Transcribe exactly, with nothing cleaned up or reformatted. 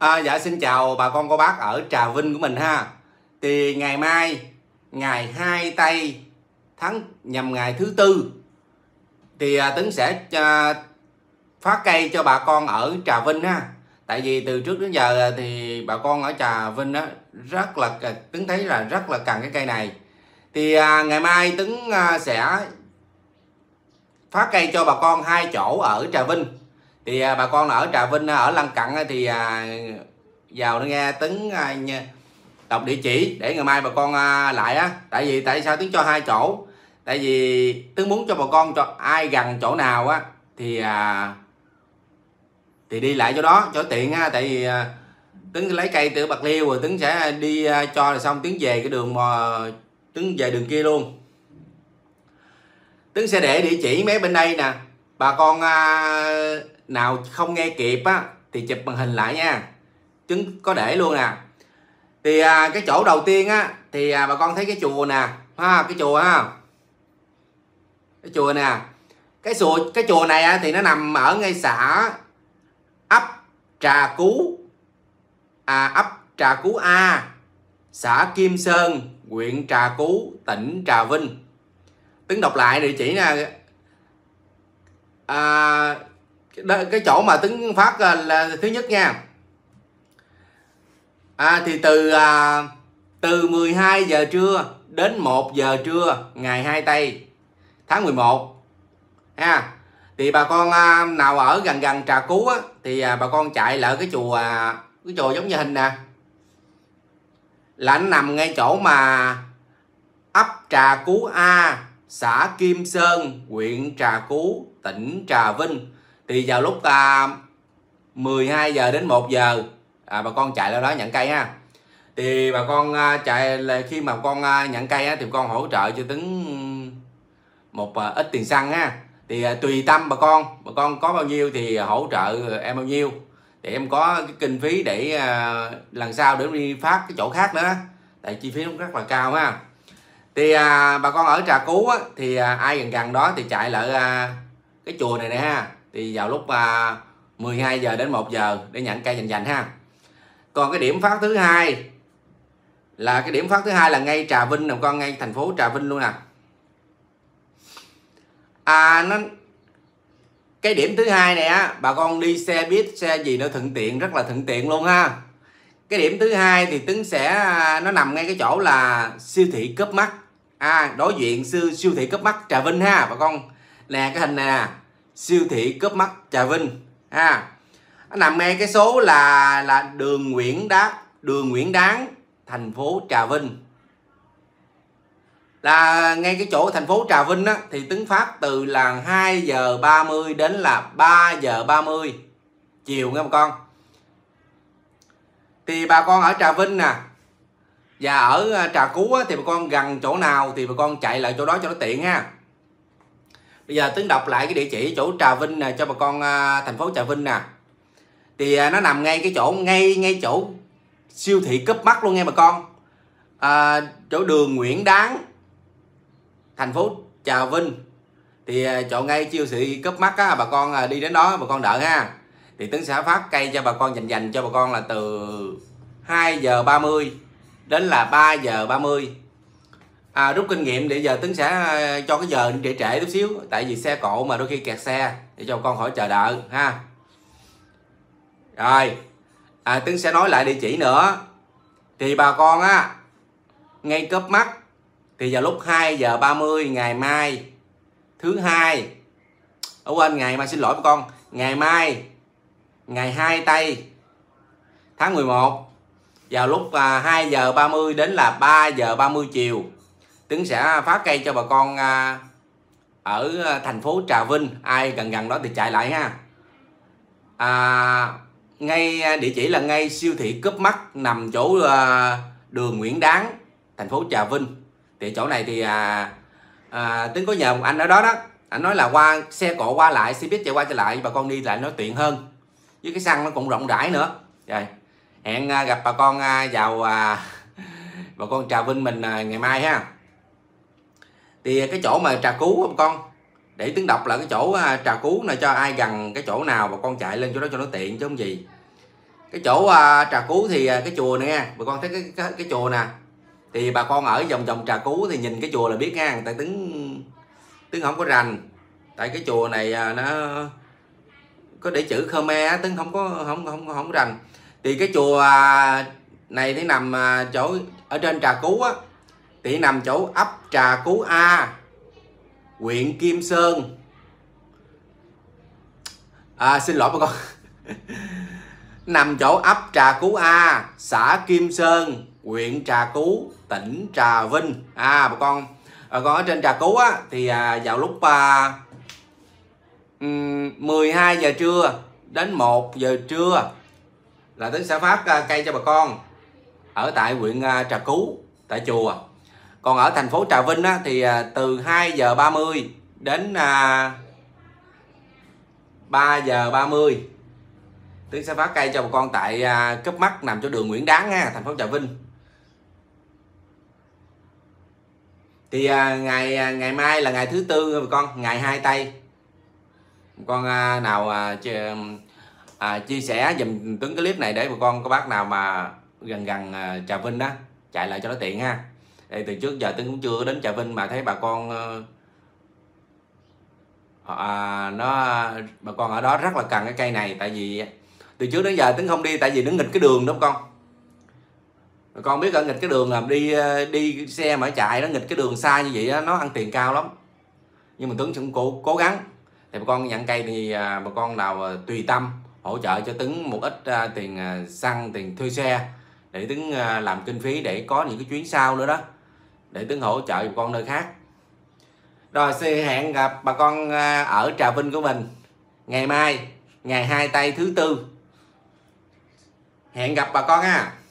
À, dạ xin chào bà con cô bác ở Trà Vinh của mình ha. Thì ngày mai ngày hai tây tháng nhằm ngày thứ tư thì à, Tấn sẽ à, phát cây cho bà con ở Trà Vinh ha. Tại vì từ trước đến giờ thì bà con ở Trà Vinh á rất là Tấn thấy là rất là cần cái cây này. Thì à, ngày mai Tấn à, sẽ phát cây cho bà con hai chỗ ở Trà Vinh. Thì à, bà con ở Trà Vinh ở lân cận thì à, vào nó nghe Tấn à, đọc địa chỉ để ngày mai bà con à, lại á. Tại vì tại sao Tấn cho hai chỗ? Tại vì Tấn muốn cho bà con cho ai gần chỗ nào á thì à, thì đi lại chỗ đó cho tiện ha. Tại vì à, Tấn lấy cây từ Bạc Liêu rồi Tấn sẽ đi à, cho là xong Tấn về cái đường mà Tấn về đường kia luôn. Tấn sẽ để địa chỉ mấy bên đây nè. Bà con à, nào không nghe kịp á thì chụp màn hình lại nha. Tấn có để luôn nè. Thì à, cái chỗ đầu tiên á thì à, bà con thấy cái chùa nè ha, cái chùa ha, cái chùa nè. Cái chùa cái chùa này á, thì nó nằm ở ngay xã ấp Trà Cú à, ấp Trà Cú A, xã Kim Sơn, huyện Trà Cú, tỉnh Trà Vinh. Tấn đọc lại địa chỉ nè. À, cái chỗ mà Tấn phát là thứ nhất nha. À, thì từ à, từ mười hai giờ trưa đến một giờ trưa ngày hai tây tháng mười một ha. Thì bà con à, nào ở gần gần Trà Cú á, thì à, bà con chạy lại cái chùa à, cái chùa giống như hình nè, là nó nằm ngay chỗ mà ấp Trà Cú A, xã Kim Sơn, huyện Trà Cú, tỉnh Trà Vinh. Thì vào lúc à, mười hai giờ đến một giờ à, bà con chạy ra đó nhận cây ha. Thì bà con à, chạy là khi mà con à, nhận cây á, thì con hỗ trợ cho Tấn một à, ít tiền xăng ha. Thì à, tùy tâm bà con, bà con có bao nhiêu thì hỗ trợ em bao nhiêu để em có cái kinh phí để à, lần sau để đi phát cái chỗ khác nữa. Tại chi phí nó rất là cao ha. Thì à, bà con ở Trà Cú á, thì à, ai gần gần đó thì chạy lại à, cái chùa này nè ha. Thì vào lúc à, mười hai giờ đến một giờ để nhận cây dành dành ha. Còn cái điểm phát thứ hai là cái điểm phát thứ hai là ngay Trà Vinh nè con, ngay thành phố Trà Vinh luôn nè. À nó cái điểm thứ hai này á, bà con đi xe buýt xe gì nó thuận tiện, rất là thuận tiện luôn ha. Cái điểm thứ hai thì Tấn sẽ nó nằm ngay cái chỗ là siêu thị Cóp Mắc. À, đối diện siêu siêu thị Cóp Mắc Trà Vinh ha bà con. Nè cái hình này nè, siêu thị Cóp Mắc Trà Vinh ha. Nó nằm ngay cái số là là đường Nguyễn Đá, đường Nguyễn Đáng, thành phố Trà Vinh. Là ngay cái chỗ thành phố Trà Vinh á, thì Tấn phát từ là hai giờ ba mươi đến là ba giờ ba mươi chiều nha bà con. Thì bà con ở Trà Vinh nè và ở Trà Cú á, thì bà con gần chỗ nào thì bà con chạy lại chỗ đó cho nó tiện ha. Bây giờ Tấn đọc lại cái địa chỉ chỗ Trà Vinh nè cho bà con thành phố Trà Vinh nè. Thì nó nằm ngay cái chỗ ngay ngay chỗ siêu thị Cóp Mắc luôn nha bà con. À, chỗ đường Nguyễn Đáng, thành phố Trà Vinh. Thì chỗ ngay siêu thị Cóp Mắc á, bà con đi đến đó bà con đợi ha. Thì Tấn sẽ phát cây cho bà con dành dành cho bà con là từ hai giờ ba mươi đến là ba giờ ba mươi. À, rút kinh nghiệm để giờ Tấn sẽ cho cái giờ trễ trễ chút xíu, tại vì xe cộ mà đôi khi kẹt xe để cho bà con khỏi chờ đợi ha. Rồi à, Tấn sẽ nói lại địa chỉ nữa. Thì bà con á ngay Cóp Mắc thì vào lúc hai giờ ba mươi ngày mai thứ hai, ở quên ngày mai xin lỗi bà con, ngày mai ngày hai tây tháng mười một vào lúc à, hai giờ ba mươi đến là ba giờ ba mươi chiều, Tấn sẽ phát cây cho bà con à, ở thành phố Trà Vinh. Ai gần gần đó thì chạy lại ha. À, ngay địa chỉ là ngay siêu thị Cóp Mắc nằm chỗ uh, đường Nguyễn Đáng, thành phố Trà Vinh. Thì chỗ này thì à, à, Tấn có nhờ một anh ở đó đó, anh nói là qua xe cộ qua lại, xe buýt chạy qua chạy lại bà con đi lại nó tiện hơn, với cái xăng nó cũng rộng rãi nữa. Rồi hẹn uh, gặp bà con uh, vào uh, bà con Trà Vinh mình uh, ngày mai ha. Thì cái chỗ mà Trà Cú bà con, để Tấn đọc là cái chỗ uh, Trà Cú này cho ai gần cái chỗ nào bà con chạy lên chỗ đó cho nó tiện chứ không gì. cái chỗ à, Trà Cú thì à, cái chùa này nha bà con thấy cái, cái cái chùa nè, thì bà con ở vòng vòng Trà Cú thì nhìn cái chùa là biết nha, tại Tuấn Tuấn không có rành, tại cái chùa này à, nó có để chữ Khmer, Tuấn không có không không không rành. Thì cái chùa à, này thì nằm à, chỗ ở trên Trà Cú á, thì nằm chỗ ấp Trà Cú A, huyện Kim Sơn. À, xin lỗi bà con. Nằm chỗ ấp Trà Cú A, xã Kim Sơn, huyện Trà Cú, tỉnh Trà Vinh. À bà con, bà con ở trên Trà Cú á, thì à, vào lúc à, mười hai giờ trưa đến một giờ trưa là Tuấn sẽ phát à, cây cho bà con ở tại huyện à, Trà Cú, tại chùa. Còn ở thành phố Trà Vinh á, thì à, từ hai giờ ba mươi đến à, ba giờ ba mươi Tuấn sẽ phát cây cho bà con tại à, Cúp Mắt, nằm chỗ đường Nguyễn Đáng ha, thành phố Trà Vinh. Thì à, ngày à, ngày mai là ngày thứ tư bà con, ngày hai tây. Bà con à, nào à, ch, à, chia sẻ dùm Tuấn cái clip này để bà con có bác nào mà gần gần à, Trà Vinh đó chạy lại cho nó tiện ha. Để từ trước giờ Tuấn cũng chưa đến Trà Vinh mà thấy bà con à, nó bà con ở đó rất là cần cái cây này, tại vì từ trước đến giờ Tuấn không đi, tại vì nó nghịch cái đường đúng không con. Bà con biết ở nghịch cái đường là đi đi xe mà chạy nó nghịch cái đường xa như vậy đó, nó ăn tiền cao lắm. Nhưng mà Tuấn cũng cố, cố gắng. Thì bà con nhận cây thì à, bà con nào à, tùy tâm hỗ trợ cho Tuấn một ít à, tiền à, xăng, tiền thuê xe để Tuấn à, làm kinh phí để có những cái chuyến sau nữa đó, để Tuấn hỗ trợ bà con nơi khác. Rồi xin hẹn gặp bà con à, ở Trà Vinh của mình ngày mai, ngày hai tây thứ tư. Hẹn gặp bà con ha.